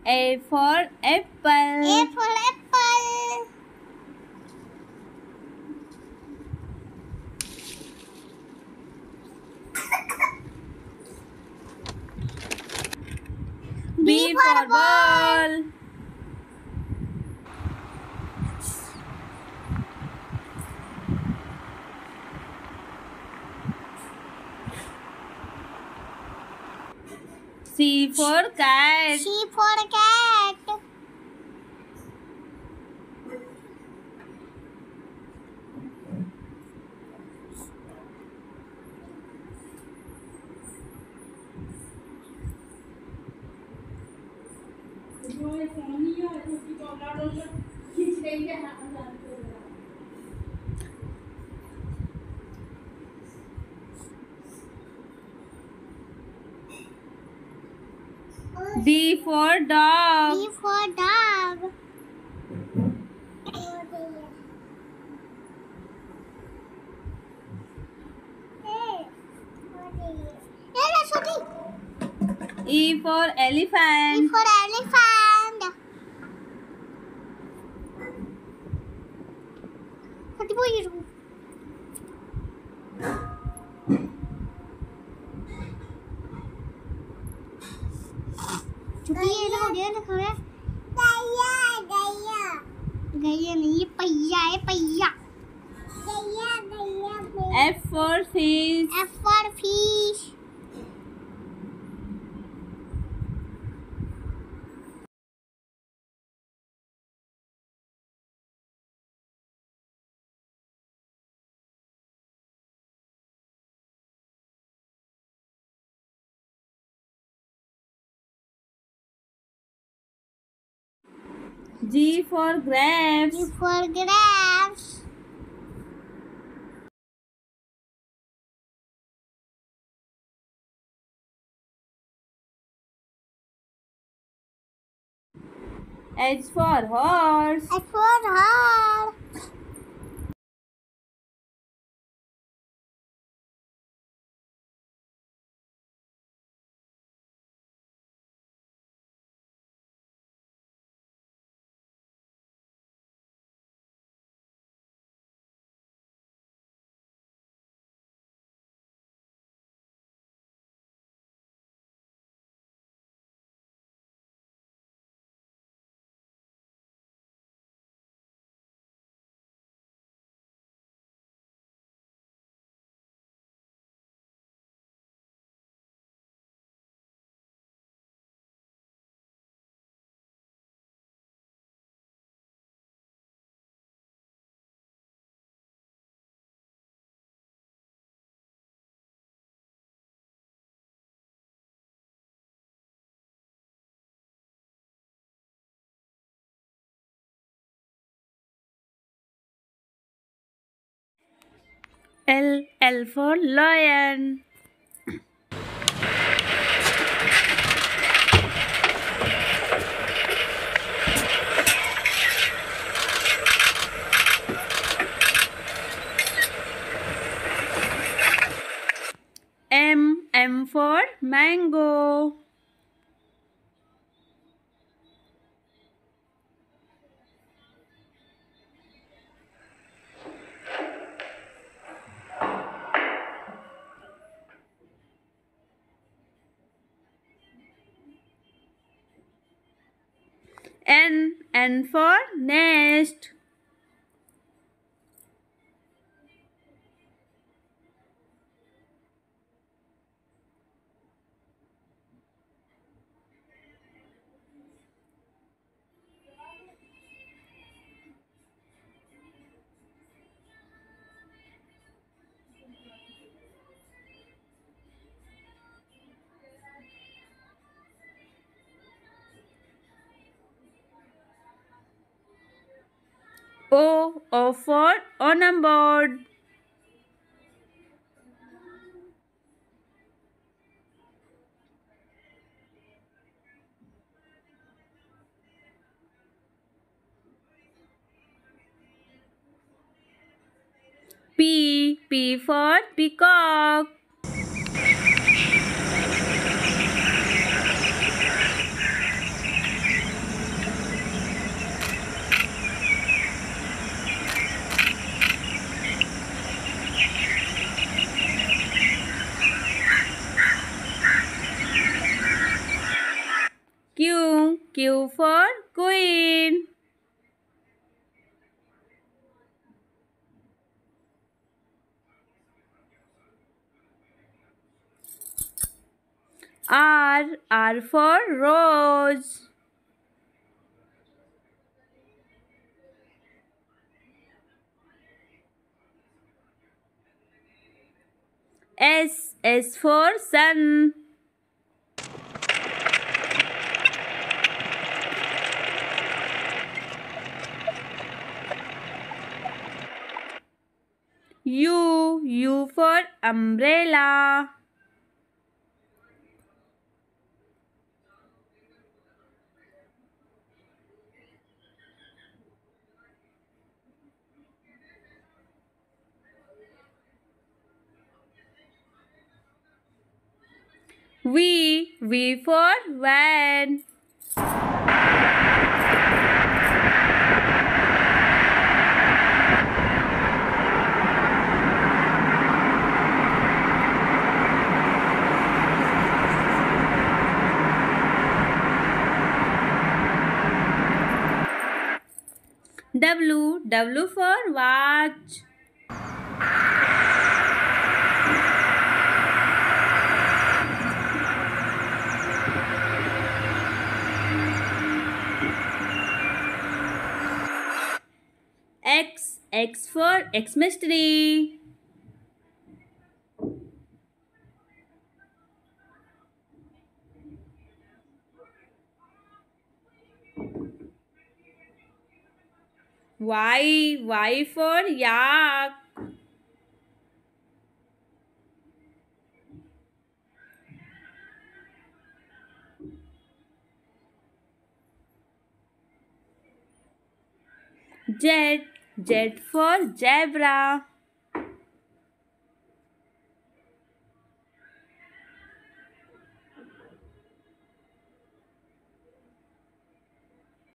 A for apple. A for apple. B for ball. C for cat. C for cat. D for dog. D for dog. E for elephant. E for elephant. What do you do? गैया नहीं, ये पहिया है, पहिया। F for fish. F for fish. G for grapes. G for grapes. H for horse. H for horse. L for lion. M for mango. N for nest. O for on board. P for peacock. Q for queen. R for rose. S for sun. U for umbrella. V for van. W for watch. X for Xmas tree. Y for yak. Z for zebra.